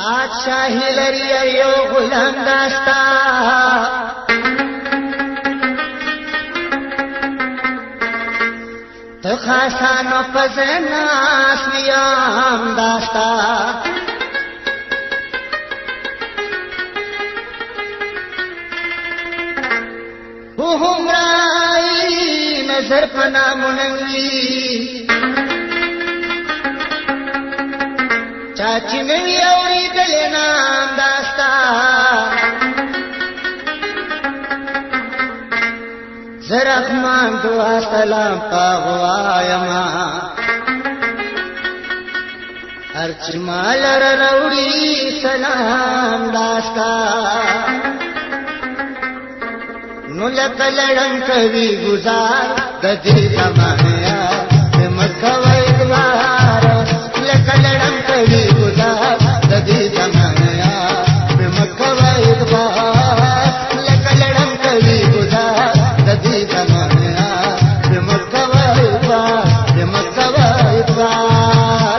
بادشاہی لري یو غلام داستا تو خاصانو پزناس میام داستا همرائی نظر پنا مننگی چاچی نوی اوری دلی نام داستا زرخمان دعا سلام پاغوایما ارچ مالر روڑی سلام داستا نو لکلڑم کوي گزار د دې زمانه د مکه وای دوار لکلڑم کوي گزار د دې زمانه د مکه وای دوار لکلڑم کوي گزار د دې زمانه د مکه وای دوار د مکه وای دوار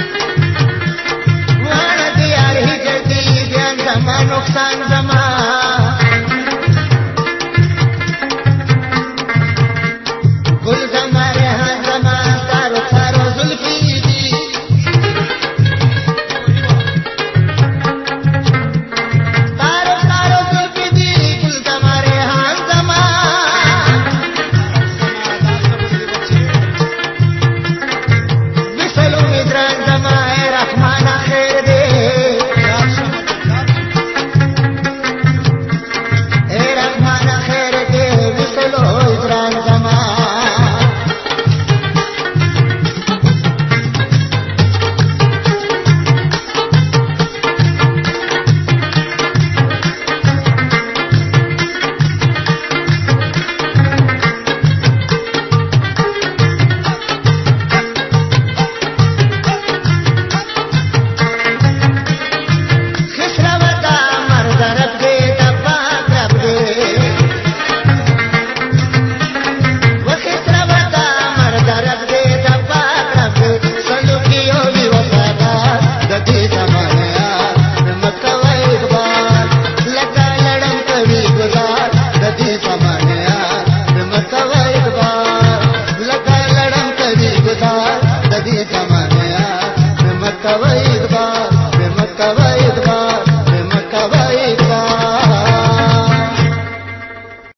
نقصان زمان